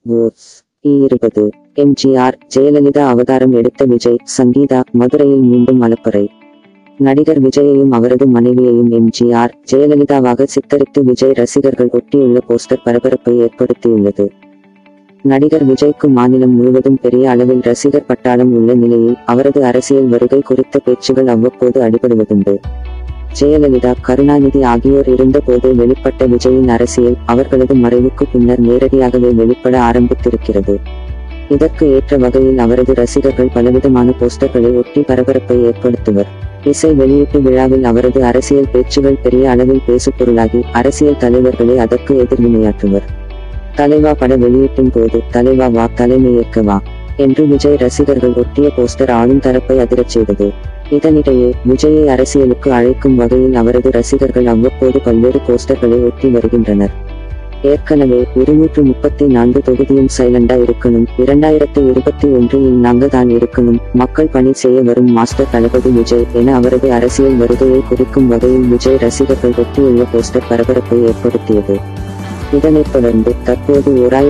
Volts E20 MGR Jayalalithaa அவதாரம் எடுத்த விஜய் சங்கீதா மதுரையில் மீண்டும் அலப்பறை. நடிகர் விஜயையும் அவரது மனைவியையும் எம்ஜிஆர் ஜெயலலிதாவாக சித்தரித்து விஜய் ரசிகர்கள் ஒட்டியுள்ள போஸ்டர் பரபரப்பை ஏற்படுத்தியுள்ளது. நடிகர் விஜய்க்கு மாநிலம் முழுவதும் பெரிய அளவில் ரசிகர் பட்டாளம் உள்ள நிலையில் அவரது அரசியல் வருகை குறித்த பேச்சுகள் அவ்வப்போது அடிபடுவதுண்டு. ஜெயலலிதா கருணாநிதி ஆகியோர் இருந்த போதே வெளிப்பட்ட விஜயின் அரசியல் அவர்களது மறைவுக்கு பின்னர் நேரடியாகவே வெளிப்பட ஆரம்பித்திருக்கிறது. இதற்கு ஏற்ற வகையில் அவரது ரசிகர்கள் பலவிதமான போஸ்டர்களை ஒட்டி பரபரப்பை ஏற்படுத்துவர். இசை வெளியீட்டு விழாவில் அவரது அரசியல் பேச்சுகள் பெரிய அளவில் பேசுபொருளாகி அரசியல் தலைவர்களே அதற்கு எதிர்வினையாற்றுவர். தலைவா பட வெளியீட்டின் போது தலைவா வா தலைமை ஏற்க வா என்று விஜய் ரசிகர்கள் ஒட்டிய போஸ்டர் ஆளும் தரப்பை அதிரச் செய்தது. இதனிடையே விஜயை அரசியலுக்கு அழைக்கும் வகையில் அவரது ரசிகர்கள் அவ்வப்போது பல்வேறு போஸ்டர்களை ஒட்டி வருகின்றனர். ஏற்கனவே 234 தொகுதியும் சைலண்டா இருக்கணும், 2021 நாங்க தான் இருக்கணும், மக்கள் பணி செய்ய வரும் மாஸ்டர் தளபதி விஜய் என அவரது அரசியல் வருகையை குறிக்கும் வகையில் விஜய் ரசிகர்கள் ஒட்டியுள்ள போஸ்டர் பரபரப்பை ஏற்படுத்தியது. இதனைத் தொடர்ந்து தற்போது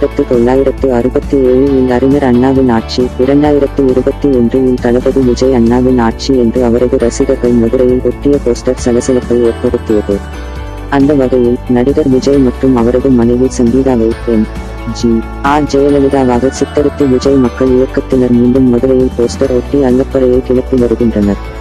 1967 அறிஞர் அண்ணாவின் ஆட்சி, 2021 தளபதி விஜய் அண்ணாவின் ஆட்சி என்று அவரது ரசிகர்கள் மதுரையில் ஒட்டிய போஸ்டர் சலசலப்பை ஏற்படுத்தியது. அந்த வகையில் நடிகர் விஜய் மற்றும் அவரது மனைவி சங்கீதாவை எம்.ஜி.ஆர் ஜெயலலிதாவாக சித்தரித்து விஜய் மக்கள் இயக்கத்தினர் மீண்டும் மதுரையில் போஸ்டர் ஒட்டி அல்லப்பறையை கிளப்பி வருகின்றனர்.